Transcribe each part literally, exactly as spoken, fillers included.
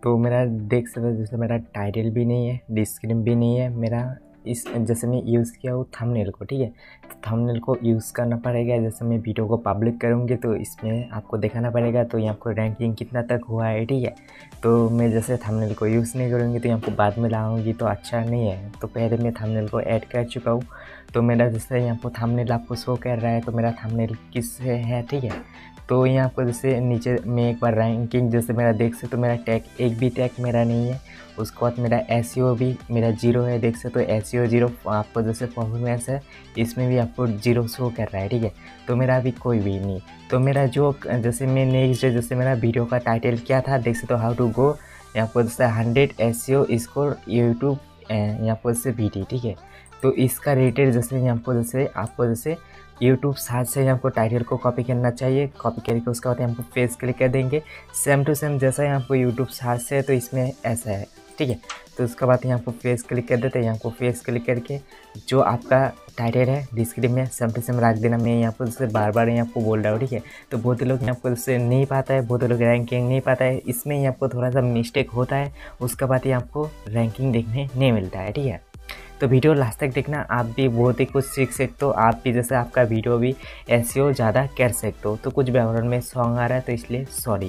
तो मेरा देख सकते हो जैसे मेरा टाइटल भी नहीं है, डिस्क्रिप्शन भी नहीं है मेरा। इस जैसे मैं यूज़ किया हूँ थंबनेल को, ठीक है। तो थंबनेल को यूज़ करना पड़ेगा। जैसे मैं वीडियो को पब्लिक करूँगी तो इसमें आपको दिखाना पड़ेगा, तो यहाँ को रैंकिंग कितना तक हुआ है, ठीक है। तो मैं जैसे थंबनेल को यूज़ नहीं करूँगी तो यहाँ को बाद में लाऊंगी तो अच्छा नहीं है। तो पहले मैं थंबनेल को ऐड कर चुका हूँ। तो मेरा जैसे यहाँ पर थंबनेल आपको शो कर रहा है, तो मेरा थंबनेल किस है, ठीक है। तो यहाँ पर जैसे नीचे में एक बार रैंकिंग जैसे मेरा देख सकते तो मेरा टैग एक भी टैग मेरा नहीं है। उसके बाद मेरा एसईओ भी मेरा जीरो है, देख सकते तो एसईओ जीरो। आपको जैसे परफॉर्मेंस है इसमें भी आपको जीरो शो कर रहा है, ठीक है। तो मेरा अभी कोई भी नहीं। तो मेरा जो जैसे मैं नेक्स्ट जैसे मेरा वीडियो का टाइटल क्या था देख सकते हो, हाउ टू गो यहाँ पर जैसे हंड्रेड एसईओ स्कोर यूट्यूब यहाँ पर जैसे वीडियो, ठीक है। तो इसका रेटेड जैसे यहाँ पर जैसे आपको जैसे यूट्यूब साथ से हमको टाइटल को कॉपी करना चाहिए। कॉपी करके उसके बाद हमको पेज क्लिक कर देंगे, सेम टू सेम जैसा यहाँ पर यूट्यूब साथ से है तो इसमें ऐसा है, ठीक है। तो उसके बाद यहाँ पर फेस क्लिक कर देते हैं। यहाँ को फेस क्लिक करके जो आपका टाइटल है डिस्क्रिप्शन में सेम टू सेम रख देना। मैं यहाँ पर जैसे बार बार यहाँ को बोल रहा हूँ, ठीक है। तो बहुत लोग यहाँ पर जैसे नहीं पाता है, बहुत लोग रैंकिंग नहीं पाता है, इसमें यहाँ पर थोड़ा सा मिस्टेक होता है। उसके बाद ही आपको रैंकिंग देखने नहीं मिलता है, ठीक है। तो वीडियो लास्ट तक देखना, आप भी बहुत ही कुछ सीख सकते हो। आप भी जैसे आपका वीडियो भी एसईओ ज़्यादा कर सकते हो। तो कुछ बैकग्राउंड में सॉन्ग आ रहा है तो इसलिए सॉरी।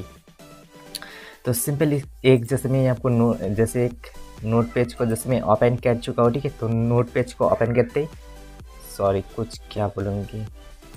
तो सिंपल एक जैसे मैं आपको नो जैसे एक नोट पेज को जैसे मैं ओपन कर चुका हूँ, ठीक है। तो नोट पेज को ओपन करते ही सॉरी कुछ क्या बोलूँगी,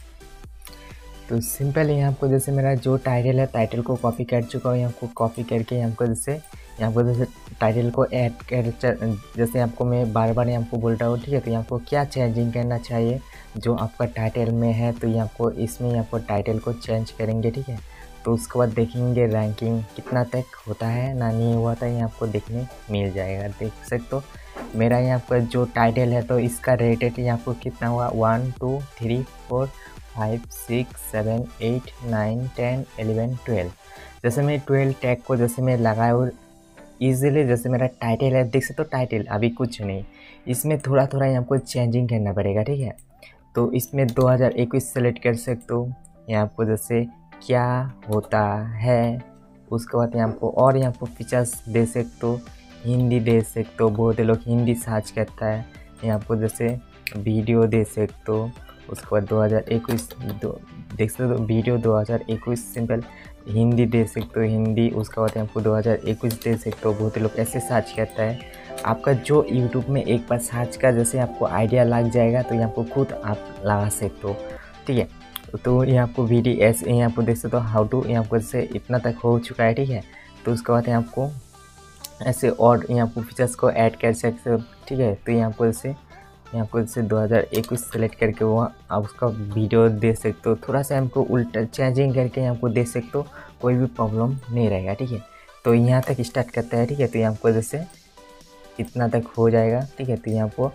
तो सिंपल यहाँ आपको जैसे मेरा जो टाइटल है टाइटल को कॉपी कर चुका हूँ। यहाँ को कॉपी करके यहाँ को जैसे यहाँ को जैसे टाइटल को ऐड कर जैसे आपको मैं बार बार यहाँ को बोल रहा हूँ, ठीक है। तो यहाँ को क्या चेंजिंग करना चाहिए जो आपका टाइटल में है, तो यहाँ को इसमें यहाँ को टाइटल को चेंज करेंगे, ठीक है। तो उसके बाद देखेंगे रैंकिंग कितना तक होता है ना नहीं हुआ था, ये आपको देखने मिल जाएगा। देख सकते हो मेरा यहाँ पर जो टाइटल है तो इसका रेटेड यहाँ को कितना हुआ, one two three four five six seven eight nine ten eleven twelve. जैसे मैं ट्वेल्व टैग को जैसे मैं लगाया और ईजिली जैसे मेरा टाइटल है देख सकते हो, टाइटल अभी कुछ नहीं, इसमें थोड़ा थोड़ा यहाँ को चेंजिंग करना पड़ेगा, ठीक है। तो इसमें दो हज़ार इक्कीस सेलेक्ट कर सकते हो। यहाँ पर जैसे क्या होता है, उसके बाद यहाँ को और यहाँ को फीचर्स दे सकते हो, हिंदी दे सकते हो, बहुत लोग हिंदी सर्च करता है। यहाँ पर जैसे वीडियो दे सकते हो, उसके बाद दो हज़ार इक्कीस दो देख सकते हो वीडियो दो हज़ार इक्कीस सिंपल हिंदी दे सकते हो, हिंदी। उसके बाद आपको दो हज़ार इक्कीस दे सकते हो, बहुत लोग ऐसे सर्च करता है। आपका जो यूट्यूब में एक बार सर्च का जैसे आपको आइडिया लग जाएगा तो यहाँ को खुद आप लगा सकते हो, ठीक है। तो यहाँ आपको वीडियो ऐसे यहाँ पर देख सकते हो हाउ टू, यहाँ पर जैसे इतना तक हो चुका है, ठीक है। तो उसके बाद यहाँ आपको ऐसे और यहाँ पर फीचर्स को ऐड कर सकते हो, ठीक है। तो यहाँ पर जैसे यहाँ को जैसे दो हज़ार इक्कीस सेलेक्ट करके वो आप उसका वीडियो दे सकते हो, थोड़ा सा हमको उल्टा चेंजिंग करके यहाँ को दे सकते हो, कोई भी प्रॉब्लम नहीं रहेगा, ठीक है। तो यहाँ तक स्टार्ट करता है, ठीक है। तो यहाँ को जैसे इतना तक हो जाएगा, ठीक है। तो यहाँ को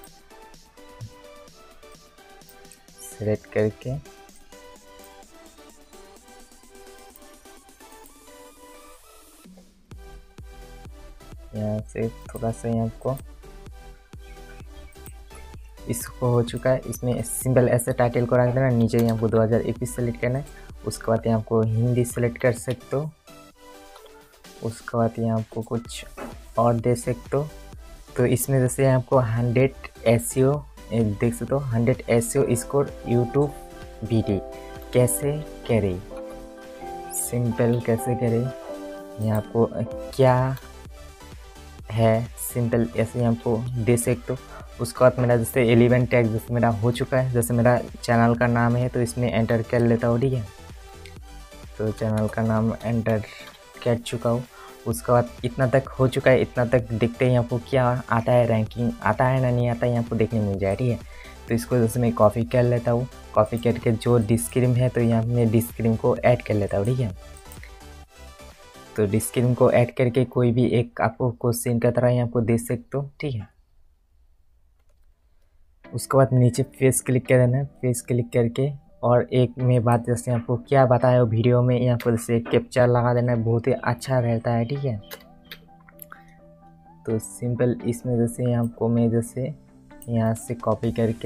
सेलेक्ट करके यहाँ से थोड़ा सा यहाँ को इसको हो चुका है। इसमें सिंपल ऐसे टाइटल को रख देना, नीचे यहाँ को दो हज़ार इक्कीस सेलेक्ट करना है। उसके बाद यहाँ को हिंदी सेलेक्ट कर सकते हो, उसके बाद यहाँ आपको कुछ और दे सकते हो। तो इसमें जैसे आपको हंड्रेड एसईओ देख सकते हो, hundred SEO score YouTube video कैसे करे, सिंपल कैसे करे, यहाँ आपको क्या है सिंपल ऐसे आपको दे सकते हो। उसके बाद मेरा जैसे एलेवन टैग जैसे मेरा हो चुका है, जैसे मेरा चैनल का नाम है तो इसमें एंटर कर लेता हूँ, ठीक है। तो चैनल का नाम एंटर कर चुका हूँ। उसके बाद इतना तक हो चुका है, इतना तक देखते हैं आपको क्या आता है, रैंकिंग आता है ना नहीं आता है, यहाँ को देखने मिल जाए, ठीक है। तो इसको जैसे मैं कॉपी कर लेता हूँ, कॉपी करके जो डिस्क्रिप्शन है तो यहाँ मैं डिस्क्रिप्शन को ऐड कर लेता हूँ, ठीक है। तो डिस्क्रिप्शन को ऐड करके कोई भी एक आपको क्वेश्चन का तरह यहाँ को दे सकते हो, ठीक है। उसके बाद नीचे फेस क्लिक कर देना है, फेस क्लिक करके और एक में बात जैसे आपको क्या बताया हो वीडियो में यहाँ पर जैसे कैप्चर लगा देना है, बहुत ही अच्छा रहता है, ठीक है। तो सिंपल इसमें जैसे यहाँ को मैं जैसे यहाँ से कॉपी करके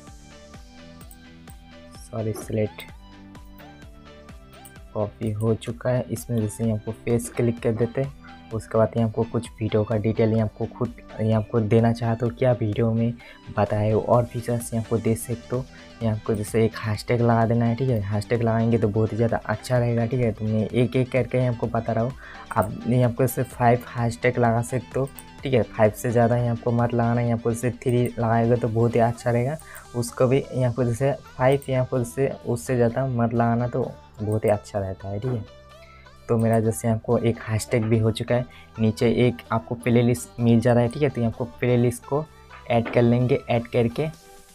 सॉरी सिलेक्ट कॉपी हो चुका है। इसमें जैसे यहाँ को फेस क्लिक कर देते हैं उसके बाद यहाँ आपको कुछ वीडियो का डिटेल यहाँ आपको खुद यहाँ आपको देना चाहते हो क्या वीडियो में बताए हो, और फीचर्स यहाँ आपको दे सकते हो। यहाँ आपको जैसे एक हैशटैग लगा देना है, ठीक है। हैशटैग लगाएंगे तो बहुत ही ज़्यादा अच्छा रहेगा, ठीक है। तो मैं एक एक करके यहाँ आपको बता रहा हूँ। आप यहाँ आपको जैसे फाइव हैशटैग लगा सकते हो, ठीक है। फाइव से ज़्यादा यहाँ आपको मत लगाना, यहाँ आपको जैसे थ्री लगाएगा तो बहुत ही अच्छा रहेगा। उसको भी यहाँ आपको जैसे फाइव यहाँ आपको जैसे उससे ज़्यादा मत लगाना तो बहुत ही अच्छा रहता है, ठीक है। तो मेरा जैसे आपको एक हैशटैग भी हो चुका है, नीचे एक आपको प्लेलिस्ट मिल जा रहा है, ठीक है। तो यहाँ आपको प्लेलिस्ट को ऐड कर लेंगे, ऐड करके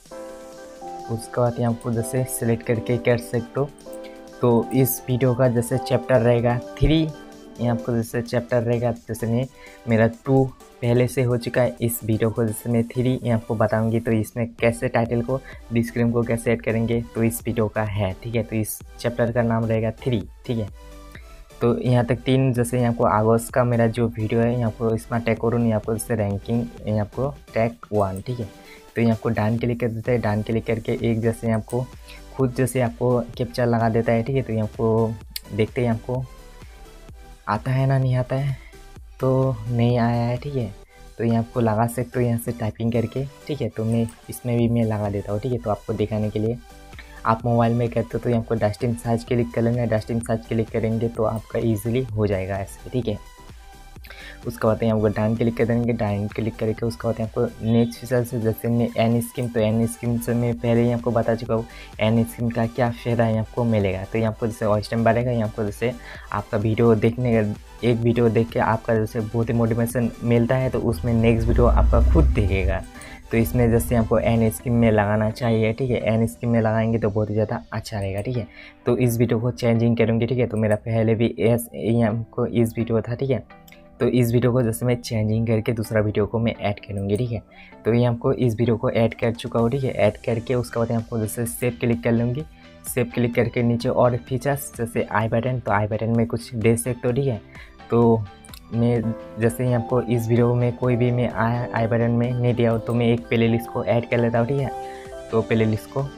उसके बाद यहाँ आपको जैसे सिलेक्ट करके कर सकते हो। तो इस वीडियो का जैसे चैप्टर रहेगा थ्री, यहाँ आपको जैसे चैप्टर रहेगा, जैसे मैं मेरा टू पहले से हो चुका है, इस वीडियो को जैसे मैं थ्री यहाँ आपको बताऊंगी। तो इसमें कैसे टाइटल को डिस्क्रिप्शन को कैसे ऐड करेंगे तो इस वीडियो का है, ठीक है। तो इस चैप्टर का नाम रहेगा थ्री, ठीक है। तो यहाँ तक तीन जैसे यहाँ को अगस्त का मेरा जो वीडियो है यहाँ को इसमें टैग करूँ, यहाँ को जैसे रैंकिंग यहाँ को टैग वन, ठीक है। तो यहाँ को डान क्लिक कर देते हैं, डान क्लिक करके एक जैसे यहाँ को खुद जैसे आपको कैप्चर लगा देता है, ठीक है। तो यहाँ को देखते हैं आपको आता है ना नहीं आता है, तो नहीं आया है, ठीक है। तो यहाँ आपको लगा सकते हो यहाँ से टाइपिंग करके, ठीक है। तो मैं इसमें भी मैं लगा देता हूँ, ठीक है। तो आपको दिखाने के लिए आप मोबाइल में करते हो तो यहाँ आपको डस्टिंग सर्च क्लिक कर लेंगे, डस्टिंग सर्च क्लिक करेंगे तो आपका इजीली हो जाएगा ऐसे, ठीक है। उसके बाद यहाँ आपको डाउन क्लिक कर देंगे, डाउन क्लिक करके उसके बाद आपको नेक्स्ट फीचर से जैसे मैं एन स्कीम, तो एन स्कीम से मैं पहले ही आपको बता चुका हूँ एन स्कीम का क्या फ़ायदा यहाँ आपको मिलेगा। तो यहाँ आपको जैसे वॉच टाइम बढ़ेगा, यहाँ आपको जैसे आपका वीडियो देखने का एक वीडियो देख के आपका जैसे बहुत ही मोटिवेशन मिलता है तो उसमें नेक्स्ट वीडियो आपका खुद देखेगा। तो इसमें जैसे आपको एन स्कीम में लगाना चाहिए, ठीक है। एन स्कीम में लगाएंगे तो बहुत ही ज़्यादा अच्छा रहेगा, ठीक है। तो इस वीडियो को चेंजिंग करूँगी, ठीक है। तो मेरा पहले भी एस आपको इस वीडियो था, ठीक है। तो इस वीडियो को जैसे मैं चेंजिंग करके दूसरा वीडियो को मैं ऐड करूँगी, ठीक है। तो ये आपको इस वीडियो को ऐड कर चुका हूँ, ठीक है। ऐड करके उसके बाद आपको जैसे सेव क्लिक कर लूँगी, सेव क्लिक करके नीचे और फीचर्स जैसे आई बटन, तो आई बटन में कुछ दे सकते हो, ठीक है। तो मैं जैसे ही आपको इस वीडियो में कोई भी मैं आई आई बटन में नहीं दिया हो तो मैं एक प्ले लिस्ट को ऐड कर लेता हूँ, ठीक है। तो प्ले लिस्ट को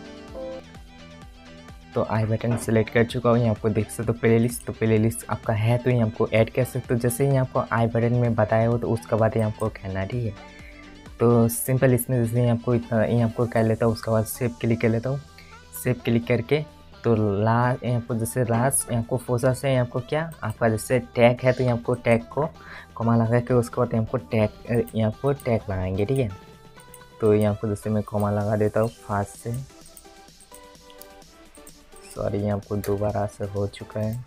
तो आई बटन सेलेक्ट कर चुका हूँ, यहाँ आपको देख सकते हो प्ले लिस्ट। तो प्ले लिस्ट आपका है तो ये आपको ऐड कर सकते हो जैसे ही आपको आई बटन में बताया हो, तो उसके बाद ये आपको कहना है, ठीक है। तो सिंपल इसमें जैसे आपको इतना ये आपको कर लेता हूँ, उसके बाद सेव क्लिक कर लेता हूँ। सेव क्लिक करके तो लास्ट यहाँ पर जैसे लास्ट यहाँ को फोकस है, यहाँ को क्या आपका जैसे टैग है तो यहाँ को टैग को कमा लगा के उसके बाद यहाँ को टैग यहाँ को टैग लगाएंगे, ठीक है। तो यहाँ को जैसे मैं कमा लगा देता हूँ फास्ट से, सॉरी यहाँ को दोबारा से हो चुका है।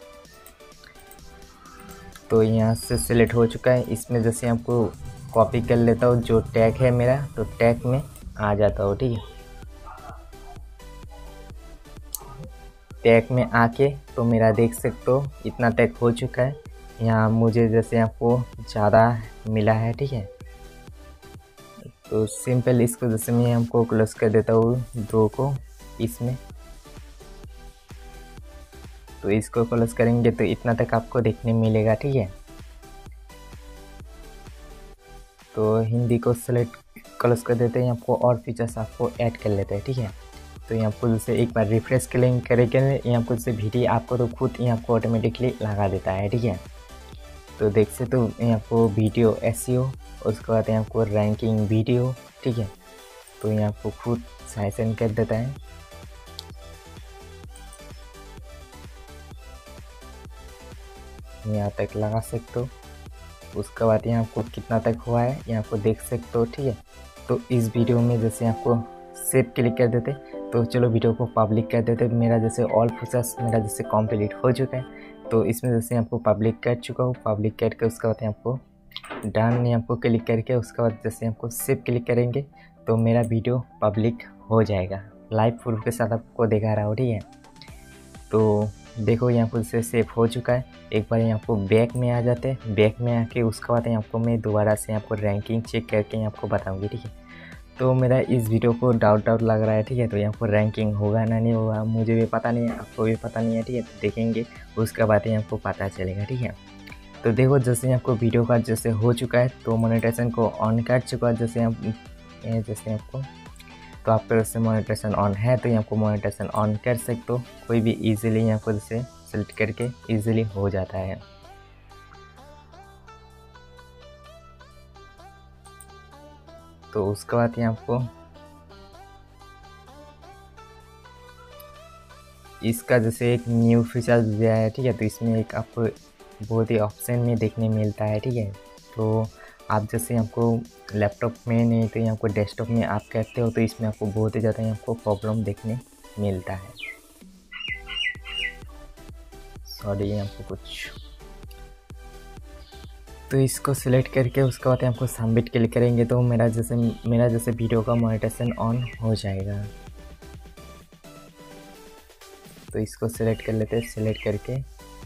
तो यहाँ से सिलेक्ट हो चुका है, इसमें जैसे आपको कॉपी कर लेता हूँ जो टैग है मेरा, तो टैग में आ जाता हूँ, ठीक है। टैग में आके तो मेरा देख सकते हो इतना टैग हो चुका है। यहाँ मुझे जैसे आपको ज़्यादा मिला है, ठीक है। तो सिंपल इसको जैसे मैं हमको क्लोज कर देता हूँ दो को इसमें, तो इसको क्लोज करेंगे तो इतना तक आपको देखने मिलेगा, ठीक है। तो हिंदी को सेलेक्ट क्लोज कर देते हैं, आपको और फीचर्स आपको ऐड कर लेते हैं, ठीक है। तो यहाँ आपको जैसे एक बार रिफ्रेश करेंगे करेंगे यहाँ आपको जैसे वीडियो आपको तो खुद यहाँ आपको ऑटोमेटिकली लगा देता है, ठीक है। तो देख से तो यहाँ आपको वीडियो एसईओ, उसके बाद यहाँ आपको रैंकिंग वीडियो, ठीक है। तो यहाँ आपको खुद सजेशन कर देता है। यहाँ तक लगा सकते हो, उसके बाद यहाँ आपको कितना तक हुआ है यहाँ आपको देख सकते हो, ठीक है। तो इस वीडियो में जैसे आपको सेव क्लिक कर देते, तो चलो वीडियो को पब्लिक कर देते। मेरा जैसे ऑल फीचर्स मेरा जैसे कंप्लीट हो चुका है, तो इसमें जैसे आपको पब्लिक कर चुका हूँ, पब्लिक करके उसके बाद आपको डन आपको क्लिक करके उसके बाद जैसे आपको सेव क्लिक करेंगे तो मेरा वीडियो पब्लिक हो जाएगा। लाइव प्रूफ के साथ आपको दिखा रहा हूँ, ठीक है। तो देखो यहाँ पर जैसे सेव हो चुका है। एक बार यहाँ आपको बैक में आ जाते हैं, बैक में आके उसके बाद यहाँ आपको मैं दोबारा से आपको रैंकिंग चेक करके यहाँ आपको बताऊँगी, ठीक है। तो मेरा इस वीडियो को डाउट डाउट लग रहा है, ठीक है। तो यहाँ पर रैंकिंग होगा ना नहीं होगा मुझे भी पता नहीं है, आपको भी पता नहीं है, ठीक है। तो देखेंगे उसके बाद ही आपको पता चलेगा, ठीक है। तो देखो जैसे आपको वीडियो का जैसे हो चुका है तो मोनेटाइजेशन को ऑन कर चुका है जैसे आप जैसे आपको, तो आपका जैसे मोनेटाइजेशन ऑन है तो यहाँ आपको मोनेटाइजेशन ऑन कर सकते हो, कोई भी ईजिली यहाँ को जैसे सेलेक्ट करके ईजिली हो जाता है। तो उसके बाद यहाँ आपको इसका जैसे एक न्यू फीचर दिया है, ठीक है। तो इसमें एक आपको बहुत ही ऑप्शन में देखने मिलता है, ठीक है। तो आप जैसे आपको लैपटॉप में नहीं तो यहाँ आपको डेस्कटॉप में आप करते हो तो इसमें आपको बहुत ही ज़्यादा आपको प्रॉब्लम देखने मिलता है। सॉरी आपको कुछ, तो इसको सिलेक्ट करके उसके बाद आपको सबमिट क्लिक करेंगे तो मेरा जैसे मेरा जैसे वीडियो का मोनेटाइजेशन ऑन हो जाएगा। तो इसको सिलेक्ट कर लेते हैं, सिलेक्ट करके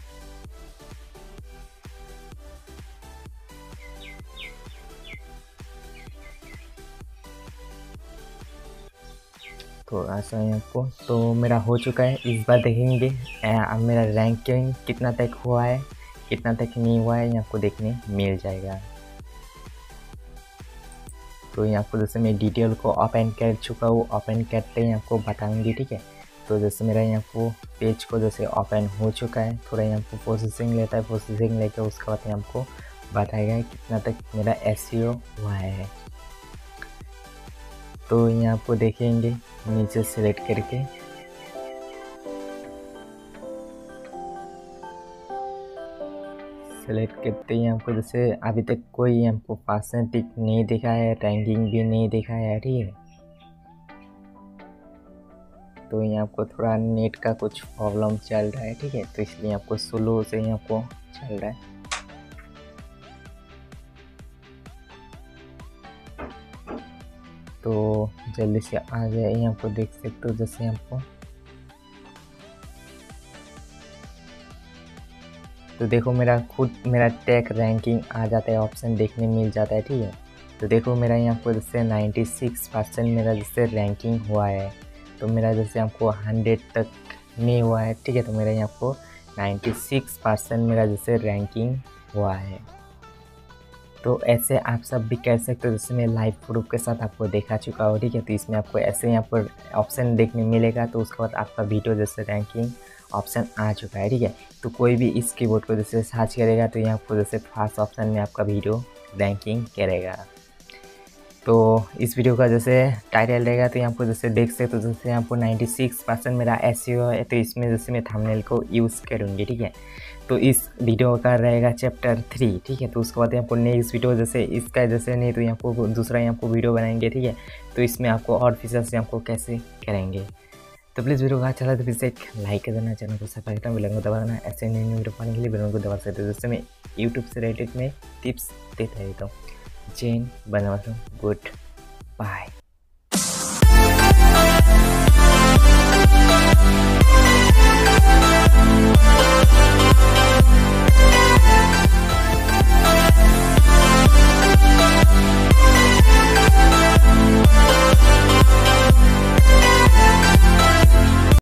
तो ऐसा है आपको। तो मेरा हो चुका है। इस बार देखेंगे अब मेरा रैंकिंग कितना तक हुआ है, कितना तक नहीं हुआ है, ये आपको देखने मिल जाएगा। तो ये आपको जैसे मैं डिटेल को ओपन कर चुका हूँ, ओपन करते ही आपको बताऊंगी, ठीक है। तो जैसे मेरा यहाँ को पेज को जैसे ओपन हो चुका है, थोड़ा यहाँ को प्रोसेसिंग लेता है, प्रोसेसिंग लेकर उसके बाद यहाँ आपको बताएगा कितना तक मेरा एसईओ हुआ है। तो यहाँ आपको देखेंगे नीचे सेलेक्ट करके सेलेक्ट करते ही आपको जैसे अभी तक कोई हमको परसेंटेज नहीं दिखा है, रैंकिंग भी नहीं दिखा है, ठीक है। तो यहाँ आपको थोड़ा नेट का कुछ प्रॉब्लम चल रहा है, ठीक है। तो इसलिए आपको स्लो से ही आपको चल रहा है। तो जल्दी से आ जाए, यहाँ आपको देख सकते हो जैसे आपको तो देखो मेरा खुद मेरा टेक रैंकिंग आ जाता है, ऑप्शन देखने मिल जाता है, ठीक है। तो देखो मेरा यहाँ पर जैसे छियानवे परसेंट मेरा जैसे रैंकिंग हुआ है। तो मेरा जैसे आपको सौ तक नहीं हुआ है, ठीक है। तो मेरा यहाँ को छियानवे परसेंट मेरा जैसे रैंकिंग हुआ है। तो ऐसे आप सब भी कर सकते हो, जैसे मैं लाइव प्रूफ के साथ आपको देखा चुका हूँ, ठीक है। तो इसमें आपको ऐसे यहाँ पर ऑप्शन देखने मिलेगा। तो उसके बाद आपका वीडियो जैसे रैंकिंग ऑप्शन आ चुका है, ठीक है। तो कोई भी इस कीबोर्ड को जैसे सर्च करेगा तो यहाँ आपको जैसे फर्स्ट ऑप्शन में आपका वीडियो रैंकिंग करेगा। तो इस वीडियो का जैसे टाइटल रहेगा तो यहाँ आपको जैसे देख सकते तो जैसे यहाँ पर छियानवे परसेंट मेरा एसईओ है। तो इसमें जैसे मैं थंबनेल को यूज़ करूँगी, ठीक है। तो इस वीडियो का रहेगा चैप्टर थ्री, ठीक है। तो उसके बाद आपको नेक्स्ट वीडियो जैसे इसका जैसे नहीं तो यहाँ को दूसरा यहाँ को वीडियो बनाएंगे, ठीक है। तो इसमें आपको और फीचर्स यहाँ को कैसे करेंगे। तो प्लीज़ वीडियो का अच्छा लगा तो प्लीज़ एक लाइक कर देना, चैनल को सब्सक्राइब करना, बेल आइकन को दबा देना। ऐसे नई नई वीडियो पाने के लिए बेल आइकन को दबा सकते हो। जैसे मैं यूट्यूब से रिलेटेड में टिप्स देता रहता हूँ। जैन बनवाता हूँ। Good bye.